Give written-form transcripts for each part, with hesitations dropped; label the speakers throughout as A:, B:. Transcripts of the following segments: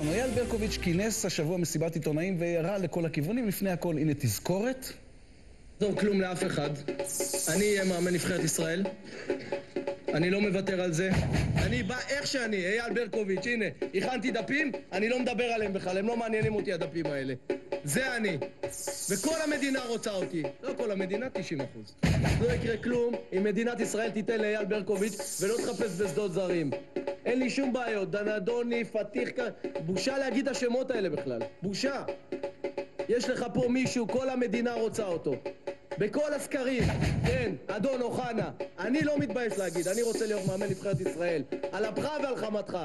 A: אייל ברקוביץ' כינס השבוע מסיבת עיתונאים וירה לכל הכיוונים. לפני הכל, הנה תזכורת.
B: לא כלום לאף אחד. אני אהיה מאמן נבחרת ישראל. אני לא מוותר על זה. אני בא איך שאני, אייל ברקוביץ', הנה, הכנתי דפים, אני לא מדבר עליהם בכלל, הם לא מעניינים אותי הדפים האלה. זה אני. וכל המדינה רוצה אותי. לא כל המדינה, 90%. לא יקרה כלום אם מדינת ישראל תיתן לאייל ברקוביץ' ולא תחפש בשדות זרים. אין לי שום בעיות, דנדוני, פתיח, בושה להגיד השמות האלה בכלל. בושה. יש לך פה מישהו, כל המדינה רוצה אותו. בכל הסקרים, כן, אדון אוחנה, אני לא מתבייש להגיד, אני רוצה להיות מאמן נבחרת ישראל. על אפך ועל חמתך.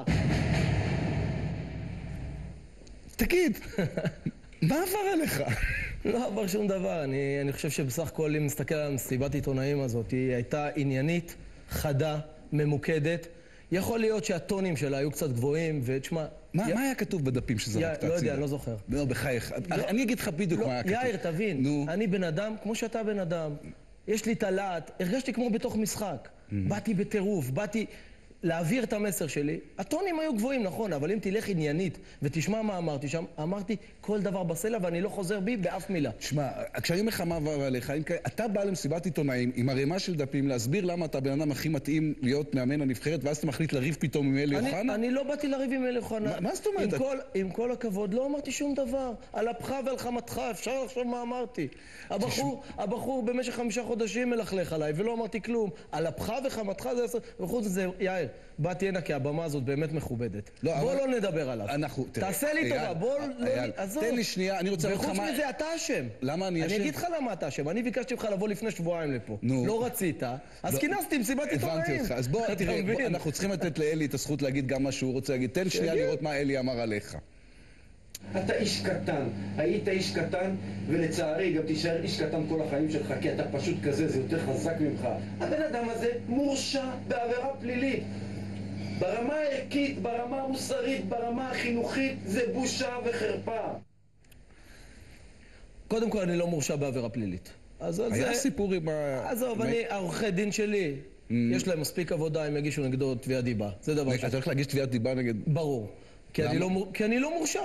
A: תגיד, מה עבר עליך?
C: לא עבר שום דבר. אני חושב שבסך הכל, אם נסתכל על מסיבת עיתונאים הזאת, היא הייתה עניינית, חדה, ממוקדת. יכול להיות שהטונים שלה היו קצת גבוהים, ותשמע...
A: מה היה כתוב בדפים שזרקת?
C: לא יודע, אני לא זוכר.
A: לא, בחייך. אני אגיד לך בדיוק מה היה כתוב.
C: יאיר, תבין, אני בן אדם כמו שאתה בן אדם. יש לי תלת, הרגשתי כמו בתוך משחק. באתי בטירוף, באתי להעביר את המסר שלי. הטונים היו גבוהים, נכון, אבל אם תלך עניינית ותשמע מה אמרתי שם, אמרתי כל דבר בסלע ואני לא חוזר בי באף מילה.
A: תשמע, כשאני אומר לך מה עבר עליך, אתה בא למסיבת עיתונאים עם ערימה של דפים להסביר למה אתה בן אדם הכי מתאים להיות מאמן הנבחרת, ואז אתה מחליט לריב פתאום עם אלי אוחנה?
C: אני לא באתי לריב עם אלי אוחנה.
A: מה זאת אומרת?
C: עם כל הכבוד, לא אמרתי שום דבר. על אפך ועל חמתך, אפשר לחשוב מה אמרתי. הבחור במשך 5 חודשים מלכלך עליי ולא אמרתי כלום. על אפך וחמתך זה 10. וחוץ מזה, יאיר, באתי הנה כי הבמה הזאת באמת מכובדת. בוא לא נדבר עליו. תעשה לי טובה, בוא לא... עזוב.
A: תן לי שנייה, אני רוצה...
C: וחוץ מזה, אתה אשם.
A: למה אני אשם?
C: אני אגיד לך למה אתה אשם. אני ביקשתי לך לבוא לפני שבועיים לפה. לא רצית, אז כינסתי מסיבת עיתונאים.
A: הבנתי אותך. אז בוא, תראה, אנחנו צריכים לתת לאלי את הזכות להגיד גם מה שהוא רוצה להגיד. תן שנייה לראות מה אלי אמר עליך.
D: אתה איש קטן, היית איש קטן, ולצערי גם תישאר איש קטן כל החיים שלך, כי אתה פשוט כזה, זה יותר חזק ממך. הבן אדם הזה מורשע בעבירה פלילית. ברמה הערכית, ברמה המוסרית, ברמה החינוכית, זה בושה וחרפה.
C: קודם כל, אני לא מורשע בעבירה פלילית.
A: היה סיפור עם
C: עזוב, העורכי דין שלי, יש להם מספיק עבודה, הם יגישו נגדו תביעת דיבה. זה דבר
A: אתה הולך להגיש תביעת דיבה נגד...
C: ברור. כי אני לא מורשע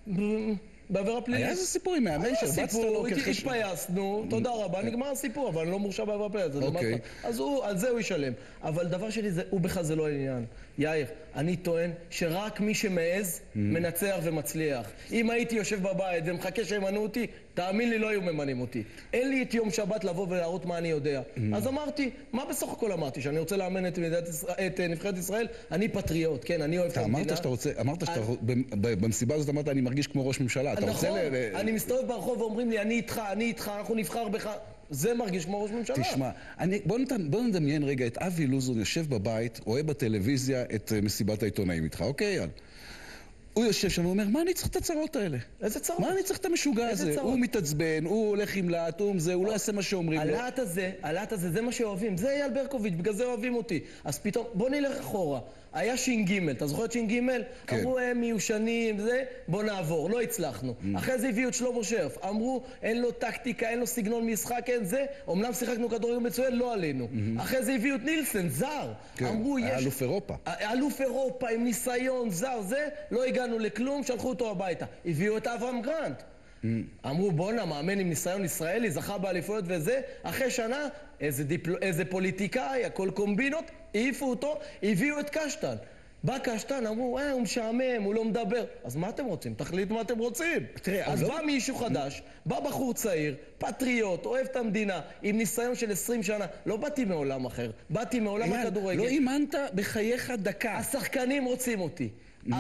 C: בעבירה פלילית.
A: היה איזה סיפור עם מאמן שהרבצת לו כחשב.
C: התפייסנו, תודה רבה, נגמר הסיפור, אבל אני לא מורשע בעבירה פלילית. אז על זה הוא ישלם. אבל דבר שלי, הוא בכלל זה לא העניין. יאיר, אני טוען שרק מי שמעז מנצח ומצליח. אם הייתי יושב בבית ומחכה שימנו אותי, תאמין לי, לא היו ממנים אותי. אין לי את יום שבת לבוא ולהראות מה אני יודע. אז אמרתי, מה בסך הכל אמרתי? שאני רוצה לאמן את נבחרת ישראל? אני פטריוט, כן, אני אוהב את המדינה.
A: אמרת שאתה, במסיבה הזאת אמרת, אני מרגיש כמו ראש ממשלה.
C: נכון, אני מסתובב ברחוב ואומרים לי, אני איתך, אנחנו נבחר בך. זה מרגיש כמו ראש ממשלה.
A: תשמע, בוא נדמיין רגע את אבי לוזון יושב בבית, רואה בטלוויזיה את מסיבת העיתונאים איתך, אוקיי, יאל? הוא יושב שם ואומר, מה אני צריך את הצרות האלה?
C: איזה צרות?
A: מה אני צריך את המשוגע הזה? הוא מתעצבן, הוא הולך עם להט, הוא לא יעשה מה שאומרים לו.
C: הלהט הזה, זה מה שאוהבים. זה אייל ברקוביץ', בגלל זה אוהבים אותי. אז פתאום, בוא נלך אחורה. היה ש"ג, אתה זוכר את ש"ג? אמרו, הם מיושנים, בוא נעבור, לא הצלחנו. אחרי זה הביאו את שלמה שרף. אמרו, אין לו טקטיקה, אין לו סגנון משחק, אין זה. אומנם שיחקנו כדורגל מצוין, לא עלינו. אחרי זה הביאו את נילסן, זר. אמרו, יש...
A: אלוף אירופה.
C: אלוף אירופה עם ניסיון, זר, זה. לא הגענו לכלום, שלחו אותו הביתה. הביאו את אברהם גרנט. אמרו, בואנה, מאמן עם ניסיון ישראלי, זכה באליפויות וזה. אחרי שנה, איזה פוליטיקאי, הכל קומבינות, העיפו אותו, הביאו את קשטן. בא קשטן, אמרו, הוא משעמם, הוא לא מדבר. אז מה אתם רוצים? תחליט מה אתם רוצים. אז בא מישהו חדש, בא בחור צעיר, פטריוט, אוהב את המדינה, עם ניסיון של 20 שנה. לא באתי מעולם אחר, באתי מעולם הכדורגל.
A: לא אימנת בחייך דקה.
C: השחקנים רוצים אותי.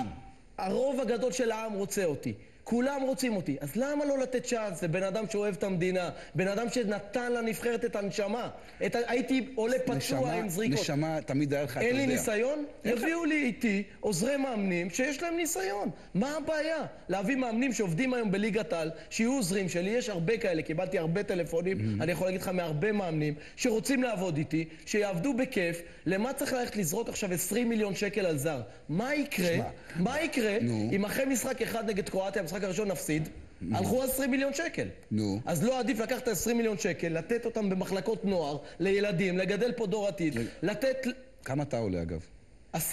C: הרוב הגדול של העם רוצה אותי. כולם רוצים אותי. אז למה לא לתת צ'אנס לבן אדם שאוהב את המדינה? בן אדם שנתן לנבחרת את הנשמה. הייתי עולה פצוע עם זריקות.
A: נשמה, תמיד היה לך, אתה יודע.
C: אין לי ניסיון? הביאו לי איתי עוזרי מאמנים שיש להם ניסיון. מה הבעיה? להביא מאמנים שעובדים היום בליגת העל, שיהיו עוזרים שלי. יש הרבה כאלה, קיבלתי הרבה טלפונים. אני יכול להגיד לך מהרבה מאמנים שרוצים לעבוד איתי, שיעבדו בכיף. למה צריך ללכת לזרות עכשיו 20 מיליון שקל על זר? מה יקרה? מה יקרה אם אחרי משחק אחד נגד קרואטיה, המשחק הראשון נפסיד, הלכו 20 מיליון שקל. אז לא עדיף לקחת 20 מיליון שקל, לתת אותם במחלקות נוער, לילדים, לגדל פה דור עתיד, לתת...
A: כמה אתה עולה אגב?
C: 10%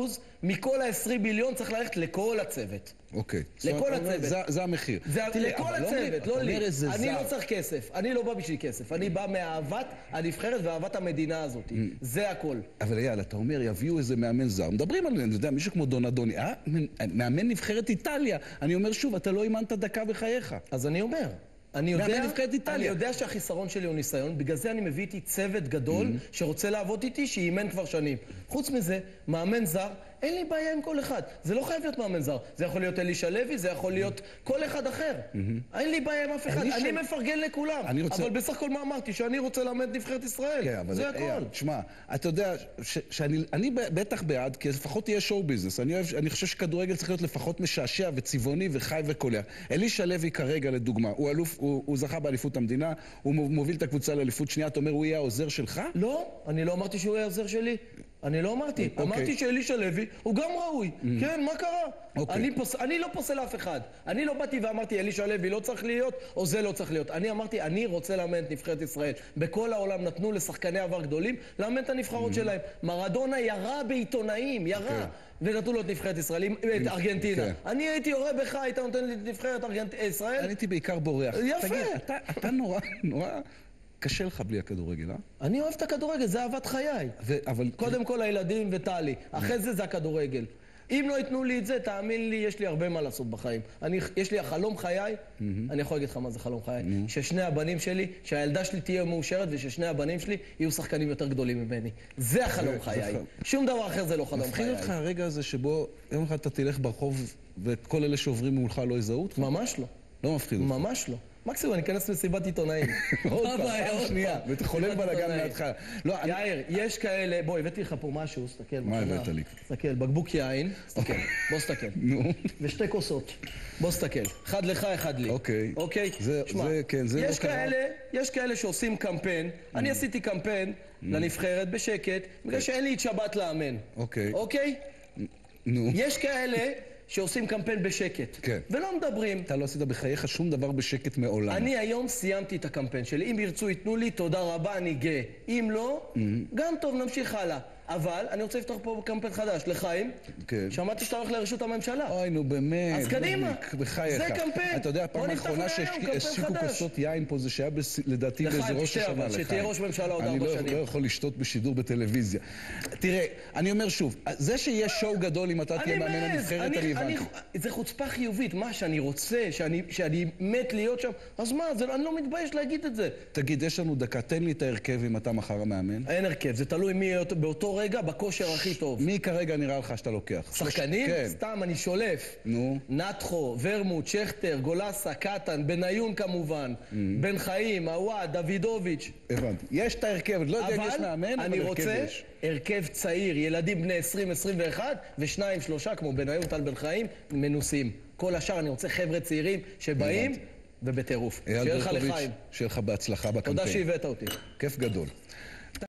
C: מכל ה-20 מיליון צריך ללכת לכל הצוות.
A: אוקיי.
C: לכל הצוות.
A: זה המחיר.
C: לכל הצוות, לא לי. אני לא צריך כסף, אני לא בא בשביל כסף. אני בא מאהבת הנבחרת ואהבת המדינה הזאת. זה הכל.
A: אבל אייל, אתה אומר, יביאו איזה מאמן זר. מדברים על, אני יודע, מישהו כמו דונדוני. מאמן נבחרת איטליה. אני אומר שוב, אתה לא אימנת דקה בחייך.
C: אז אני אומר. אני יודע שהחיסרון שלי הוא ניסיון, בגלל זה אני מביא איתי צוות גדול שרוצה לעבוד איתי, שאימן כבר שנים. חוץ מזה, מאמן זר, אין לי בעיה עם כל אחד. זה לא חייב להיות מאמן זר. זה יכול להיות אלישע לוי, זה יכול להיות כל אחד אחר. אין לי בעיה עם אף אחד. אני מפרגן לכולם. אבל בסך הכל מה אמרתי? שאני רוצה לאמן את נבחרת ישראל. זה הכל.
A: שמע, אתה יודע שאני בטח בעד, כי לפחות יהיה שואו ביזנס. אני חושב שכדורגל צריך להיות לפחות משעשע וצבעוני וחי וקולע. אלישע לוי כרגע לדוגמה, הוא אלוף, הוא זכה באליפות המדינה, הוא מוביל את הקבוצה לאליפות שנייה. אתה אומר, הוא יהיה העוזר שלך?
C: לא, אני לא אמרתי שהוא יהיה העוזר שלי. אני לא אמרתי. אמרתי שאלישע לוי הוא גם ראוי. כן, מה קרה? אני לא פוסל אף אחד. אני לא באתי ואמרתי אלישע לוי לא צריך להיות או זה לא צריך להיות. אני אמרתי אני רוצה לאמן את נבחרת ישראל. בכל העולם נתנו לשחקני עבר גדולים לאמן את הנבחרות שלהם. מרדונה ירה בעיתונאים, ירה. ונתנו לו את נבחרת ישראל, את ארגנטינה. אני הייתי יורה בך, היית נותן לי את נבחרת ישראל?
A: אני הייתי בעיקר בורח.
C: יפה.
A: תגיד, אתה נורא קשה לך בלי הכדורגל, אה?
C: אני אוהב את הכדורגל, זה אהבת חיי. קודם כל הילדים וטלי, אחרי זה הכדורגל. אם לא ייתנו לי את זה, תאמין לי, יש לי הרבה מה לעשות בחיים. יש לי החלום חיי, אני יכול להגיד לך מה זה חלום חיי, ששני הבנים שלי, שהילדה שלי תהיה מאושרת וששני הבנים שלי יהיו שחקנים יותר גדולים ממני. זה החלום חיי. שום דבר אחר זה לא חלום חיי.
A: מפחיד אותך הרגע הזה שבו יום אחד אתה תלך ברחוב וכל אלה שעוברים מולך לא יזהו אותך?
C: ממש לא.
A: לא מפחיד אותך?
C: ממש לא. מקסימום, אני אכנס לסיבת עיתונאים.
A: עוד פעם, שנייה, ותחולל בלגן מההתחלה.
C: יאיר, יש כאלה, בוא, הבאתי לך פה משהו, סתכל.
A: מה הבאת לי?
C: סתכל, בקבוק יין, סתכל, בוא סתכל.
A: נו.
C: ושתי כוסות, בוא סתכל. אחד לך, אחד לי.
A: אוקיי.
C: אוקיי?
A: שמע,
C: יש כאלה שעושים קמפיין, אני עשיתי קמפיין לנבחרת בשקט, בגלל שאין לי את שבת לאמן.
A: אוקיי.
C: אוקיי?
A: נו.
C: יש כאלה שעושים קמפיין בשקט.
A: כן.
C: ולא מדברים.
A: אתה לא עשית בחייך שום דבר בשקט מעולם.
C: אני היום סיימתי את הקמפיין שלי. אם ירצו, ייתנו לי, תודה רבה, אני גאה. אם לא, גם טוב, נמשיך הלאה. אבל אני רוצה לפתוח פה קמפיין חדש, לחיים.
A: כן.
C: שמעתי שאתה הולך לרשות הממשלה.
A: אוי, נו, באמת.
C: אז קדימה.
A: בחייך.
C: זה קמפיין.
A: אתה יודע, הפעם האחרונה שהשיקו כוסות יין פה זה שהיה לדעתי באיזה ראש השנה לחיים.
C: שתהיה ראש ממשלה עוד 4 שנים.
A: אני לא יכול לשתות בשידור בטלוויזיה. תראה, אני אומר שוב, זה שיהיה שואו גדול אם אתה תהיה מאמן הנבחרת, אני הבנתי.
C: זה חוצפה חיובית, מה שאני רוצה, שאני מת להיות שם, אז מה, אני לא מתבייש להגיד את זה.
A: תגיד, יש לנו דקה, תן לי את ההרכב אם אתה מחר המאמן.
C: אין הרכב, זה תלוי מי באותו רגע בכושר הכי טוב.
A: מי כרגע נראה לך שאתה לוקח?
C: שחקנים?
A: כן.
C: סתם, אני שולף.
A: נו.
C: נתחו, ורמוט, שכטר, גולסה, קטן, בניון כמובן, בן חיים, עוואד, דוידוביץ'.
A: הבנתי. יש את ההרכב, לא יודע אם יש מאמן, אבל הרכב יש.
C: אני רוצה הרכב צעיר, ילדים בני 20-21, ושניים, שלושה, כמו בניון, טל בן חיים, מנוסים. כל השאר אני רוצה חבר'ה צעירים שבאים ובטירוף. שיהיה לך לחיים.
A: שיהיה לך בהצלחה בקמפיין.
C: תודה שהבאת אותי.
A: כיף גדול.